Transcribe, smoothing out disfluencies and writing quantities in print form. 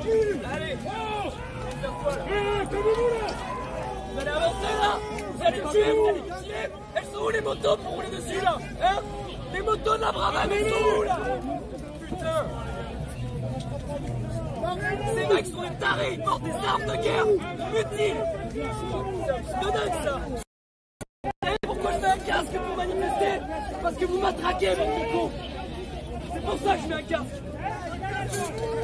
Allez. Vous allez avancer là. Vous allez me tuer, vous allez me tuer. Elles sont où les motos pour rouler dessus là, hein? Les motos de la Bravem, elles sont où là? Putain. Ces mecs sont des tarés, ils portent des armes de guerre utiles. C'est de dingue ça. Et pourquoi je mets un casque pour manifester? Parce que vous m'attraquez, bande de cons. C'est pour ça que je mets un casque.